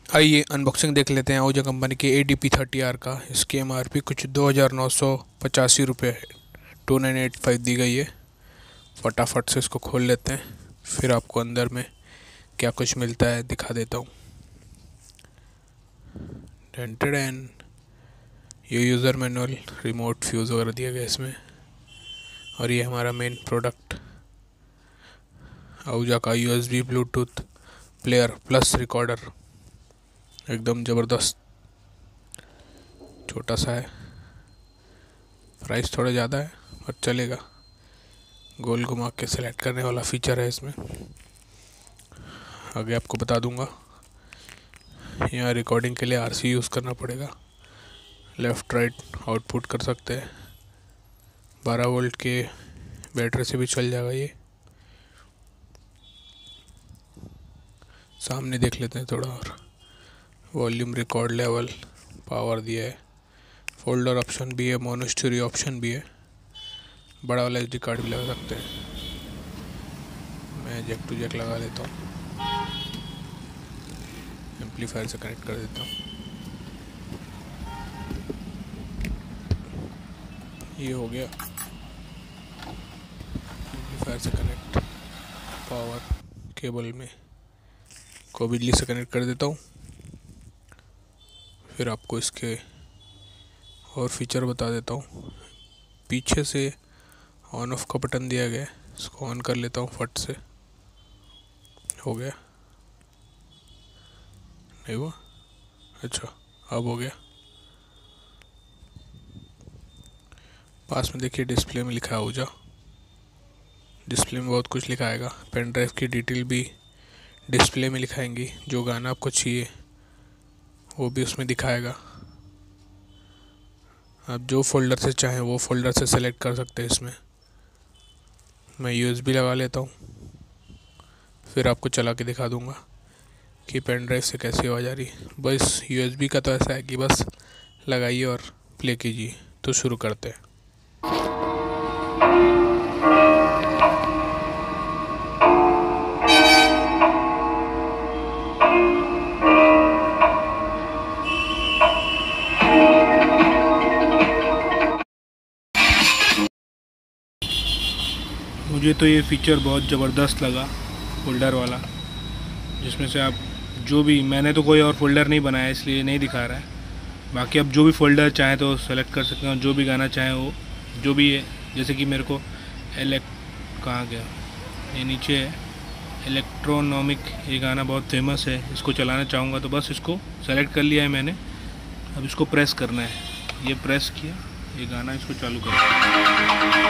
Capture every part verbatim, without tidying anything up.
आइए अनबॉक्सिंग देख लेते हैं आहूजा कंपनी के A D P thirty R का। इसकी एम आर पी कुछ दो हज़ार नौ सौ पचासी रुपये है, टू नाइन एट फाइव दी गई है। फटाफट से इसको खोल लेते हैं, फिर आपको अंदर में क्या कुछ मिलता है दिखा देता हूँ। टेंटेड ये यूज़र मैनुअल, रिमोट, फ्यूज़ वगैरह दिया गया इसमें। और ये हमारा मेन प्रोडक्ट आहूजा का U S B bluetooth player plus recorder, एकदम ज़बरदस्त। छोटा सा है, प्राइस थोड़ा ज़्यादा है पर चलेगा। गोल घुमा के सेलेक्ट करने वाला फीचर है इसमें, आगे आपको बता दूंगा। यहाँ रिकॉर्डिंग के लिए आर सी यूज़ करना पड़ेगा। लेफ़्ट राइट आउटपुट कर सकते हैं, बारह वोल्ट के बैटरी से भी चल जाएगा ये। सामने देख लेते हैं थोड़ा और। वॉल्यूम, रिकॉर्ड लेवल, पावर दिया है, फोल्डर ऑप्शन भी है, मोनो स्टीरियो ऑप्शन भी है। बड़ा वाला एस डी कार्ड भी लगा सकते हैं। मैं जैक टू जैक लगा लेता हूँ, एम्पलीफायर से कनेक्ट कर देता हूँ। ये हो गया एम्पलीफायर से कनेक्ट। पावर केबल में को बिजली से कनेक्ट कर देता हूँ। फिर आपको इसके और फीचर बता देता हूँ। पीछे से ऑन ऑफ का बटन दिया गया है, इसको ऑन कर लेता हूँ फट से। हो गया? नहीं हुआ? अच्छा, अब हो गया। पास में देखिए डिस्प्ले में लिखा है आहूजा। डिस्प्ले में बहुत कुछ लिखा आएगा। पेन ड्राइव की डिटेल भी डिस्प्ले में लिखाएंगी। जो गाना आपको चाहिए वो भी उसमें दिखाएगा। आप जो फोल्डर से चाहें वो फोल्डर से सेलेक्ट कर सकते हैं इसमें। मैं यू एस बी लगा लेता हूँ, फिर आपको चला के दिखा दूँगा कि पेन ड्राइव से कैसी आवाज़ आ रही है। बस यू एस बी का तो ऐसा है कि बस लगाइए और प्ले कीजिए। तो शुरू करते हैं। मुझे तो ये फीचर बहुत ज़बरदस्त लगा, फोल्डर वाला, जिसमें से आप जो भी, मैंने तो कोई और फोल्डर नहीं बनाया इसलिए नहीं दिखा रहा है। बाकी आप जो भी फोल्डर चाहें तो सेलेक्ट कर सकते हैं, जो भी गाना चाहें वो जो भी है। जैसे कि मेरे को एलेक् कहाँ गया, ये नीचे है, इलेक्ट्रोनॉमिक, ये गाना बहुत फेमस है, इसको चलाना चाहूँगा तो बस इसको सेलेक्ट कर लिया है मैंने। अब इसको प्रेस करना है, ये प्रेस किया, ये गाना इसको चालू कर।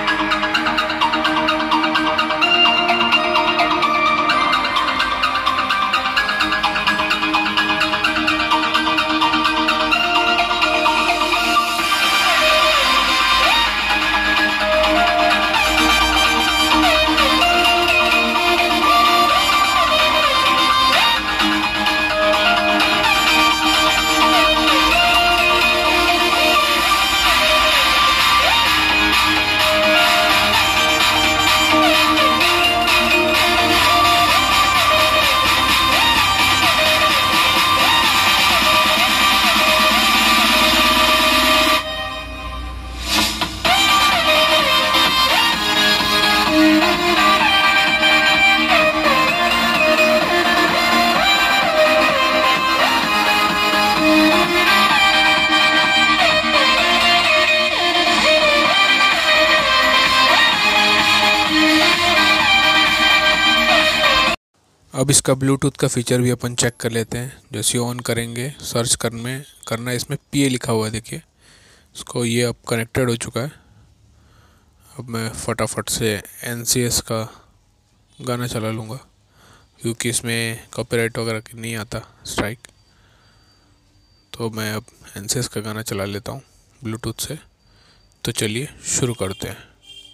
अब इसका ब्लूटूथ का फीचर भी अपन चेक कर लेते हैं। जैसे ऑन करेंगे, सर्च करने करना, इसमें पी ए लिखा हुआ है, देखिए इसको। ये अब कनेक्टेड हो चुका है। अब मैं फटाफट से एन सी एस का गाना चला लूँगा, क्योंकि इसमें कॉपीराइट वगैरह नहीं आता, स्ट्राइक। तो मैं अब एन सी एस का गाना चला लेता हूँ ब्लूटूथ से। तो चलिए शुरू करते हैं।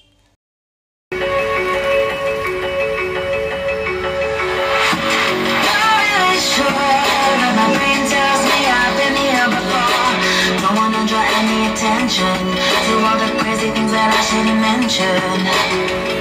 To all the crazy things that I shouldn't mention.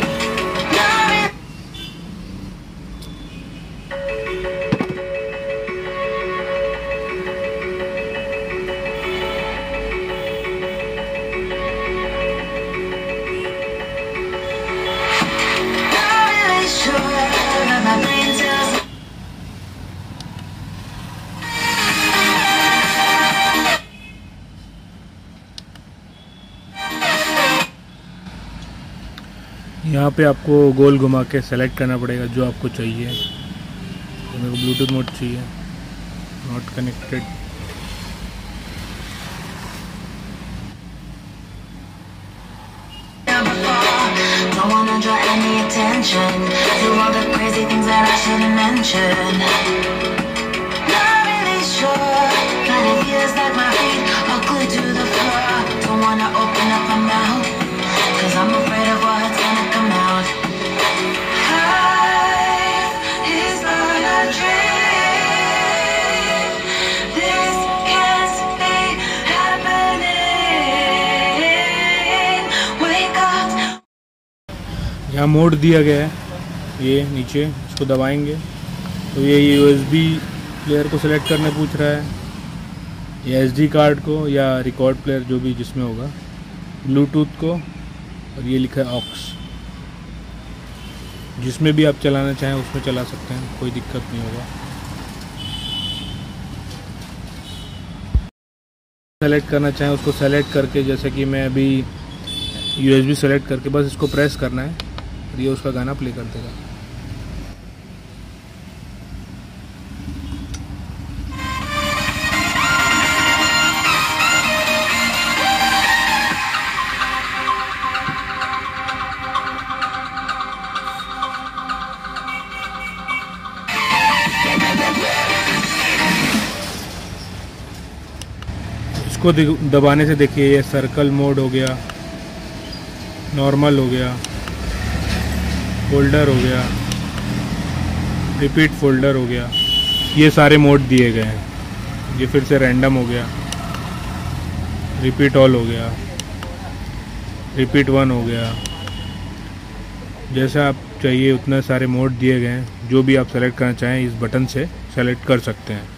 यहाँ पे आपको गोल घुमा के सेलेक्ट करना पड़ेगा जो आपको चाहिए। तो मेरे को ब्लूटूथ मोड चाहिए, not connected. Don't wanna draw any attention to all the crazy things that I shouldn't mention. Not really sure, but it feels like my feet are glued to the floor. Don't wanna open up my mouth, cause I'm afraid of what's gonna come out. Life is not a dream. This can't be happening. Wake up. यहाँ mode दिया गया है, ये नीचे इसको दबाएंगे तो ये यूएसबी प्लेयर को सिलेक्ट करने पूछ रहा है, या एसडी कार्ड को, या रिकॉर्ड प्लेयर जो भी जिसमें होगा, ब्लूटूथ को, और ये लिखा है ऑक्स। जिसमें भी आप चलाना चाहें उसमें चला सकते हैं, कोई दिक्कत नहीं होगा। सेलेक्ट करना चाहें उसको सेलेक्ट करके, जैसे कि मैं अभी यूएसबी सेलेक्ट करके बस इसको प्रेस करना है, ये उसका गाना प्ले कर देगा। इसको दबाने से देखिए ये सर्कल मोड हो गया, नॉर्मल हो गया, फोल्डर हो गया, रिपीट फोल्डर हो गया, ये सारे मोड दिए गए हैं। ये फिर से रैंडम हो गया, रिपीट ऑल हो गया, रिपीट वन हो गया। जैसा आप चाहिए उतने सारे मोड दिए गए हैं, जो भी आप सेलेक्ट करना चाहें इस बटन से सेलेक्ट कर सकते हैं।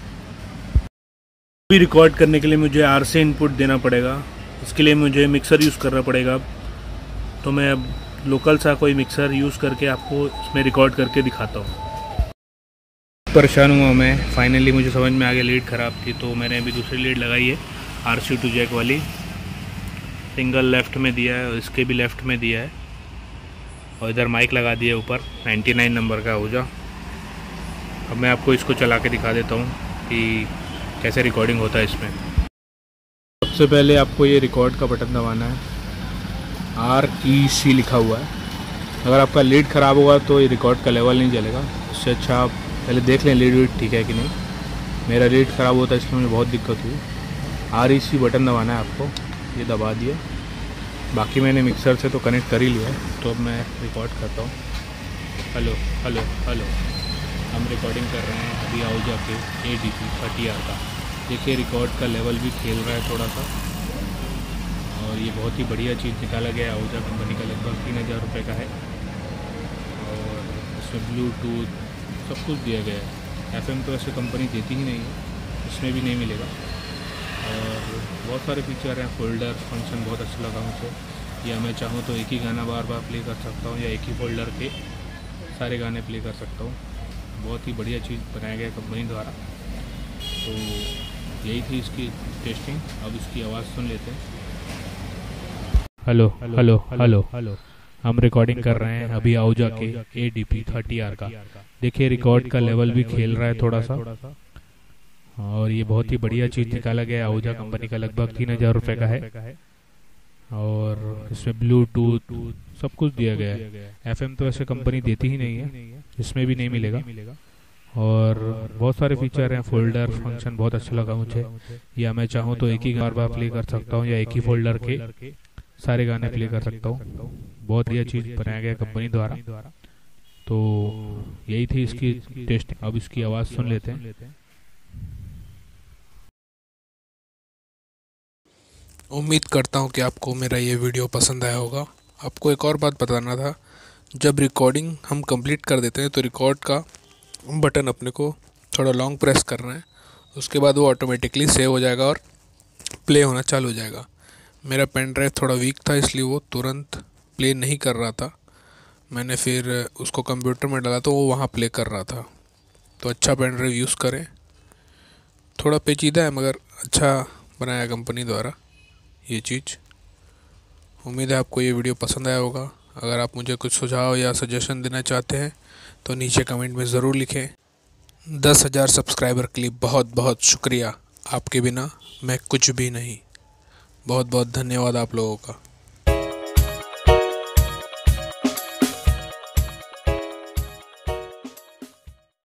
भी रिकॉर्ड करने के लिए मुझे आर से इनपुट देना पड़ेगा, इसके लिए मुझे मिक्सर यूज़ करना पड़ेगा। तो मैं अब लोकल सा कोई मिक्सर यूज़ करके आपको इसमें रिकॉर्ड करके दिखाता हूँ। परेशान हुआ मैं, फाइनली मुझे समझ में आ गया लीड ख़राब थी, तो मैंने अभी दूसरी लीड लगाई है आर सी टू जैक वाली। सिंगल लेफ़्ट में दिया है और इसके भी लेफ़्ट में दिया है, और इधर माइक लगा दिया ऊपर निन्यानवे नंबर का आहूजा। अब मैं आपको इसको चला के दिखा देता हूँ कि कैसे रिकॉर्डिंग होता है इसमें। सबसे पहले आपको ये रिकॉर्ड का बटन दबाना है, आर ई सी लिखा हुआ है। अगर आपका लीड ख़राब होगा तो ये रिकॉर्ड का लेवल नहीं चलेगा, इससे अच्छा आप पहले देख लें लीड वीड ठीक है कि नहीं। मेरा लीड ख़राब होता है इसलिए मुझे बहुत दिक्कत हुई। आर ई सी बटन दबाना है आपको, ये दबा दिया। बाकी मैंने मिक्सर से तो कनेक्ट कर ही लिया है, तो अब मैं रिकॉर्ड करता हूँ। हेलो हेलो हेलो, हम रिकॉर्डिंग कर रहे हैं अभी आहूजा के A D P thirty R का। देखिए रिकॉर्ड का लेवल भी खेल रहा है थोड़ा सा, और ये बहुत ही बढ़िया चीज़ निकाला गया है। आहूजा कंपनी का लगभग तीन हज़ार रुपये का है, और इसमें ब्लूटूथ सब कुछ दिया गया है। एफ एम तो ऐसे कंपनी देती ही नहीं है, इसमें भी नहीं मिलेगा। और बहुत सारे फीचर हैं, फोल्डर फंक्शन बहुत अच्छा लगा मुझे। या मैं चाहूँ तो एक ही गाना बार बार प्ले कर सकता हूँ, या एक ही फोल्डर के सारे गाने प्ले कर सकता हूँ। बहुत ही बढ़िया चीज़ बनाया गया कंपनी द्वारा। तो यही थी इसकी टेस्टिंग, अब इसकी आवाज़ सुन लेते हैं। हेलो हेलो हेलो हेलो, हम रिकॉर्डिंग कर रहे हैं अभी आहूजा के A D P thirty R का। देखिए रिकॉर्ड का लेवल भी खेल रहा है थोड़ा सा, और ये बहुत ही बढ़िया चीज़ निकाला गया है। आहूजा कंपनी का लगभग तीन हज़ार रुपये का है, और इसमें ब्लूटूथ सब कुछ दिया गया है। एफ एम तो ऐसे कंपनी देती ही नहीं है, इसमें भी नहीं मिलेगा। और बहुत सारे फीचर हैं, फोल्डर फंक्शन बहुत अच्छा लगा मुझे। या मैं चाहूँ तो एक ही बार बार प्ले कर सकता हूँ, या एक ही फोल्डर के सारे गाने प्ले कर सकता हूँ। बहुत बढ़िया चीज़ बनाया गया कंपनी द्वारा। तो यही थी इसकी टेस्ट, अब इसकी आवाज़ सुन लेते हैं। उम्मीद करता हूँ कि आपको मेरा ये वीडियो पसंद आया होगा। आपको एक और बात बताना था, जब रिकॉर्डिंग हम कंप्लीट कर देते हैं तो रिकॉर्ड का बटन अपने को थोड़ा लॉन्ग प्रेस करना है, उसके बाद वो ऑटोमेटिकली सेव हो जाएगा और प्ले होना चालू हो जाएगा। मेरा पेन ड्राइव थोड़ा वीक था, इसलिए वो तुरंत प्ले नहीं कर रहा था। मैंने फिर उसको कंप्यूटर में डाला तो वो वहाँ प्ले कर रहा था। तो अच्छा पेन ड्राइव यूज़ करें, थोड़ा पेचीदा है मगर अच्छा बनाया कंपनी द्वारा ये चीज़। उम्मीद है आपको ये वीडियो पसंद आया होगा। अगर आप मुझे कुछ सुझाव या सजेशन देना चाहते हैं तो नीचे कमेंट में ज़रूर लिखें। दस हज़ार सब्सक्राइबर के लिए बहुत बहुत शुक्रिया। आपके बिना मैं कुछ भी नहीं। बहुत बहुत धन्यवाद आप लोगों का।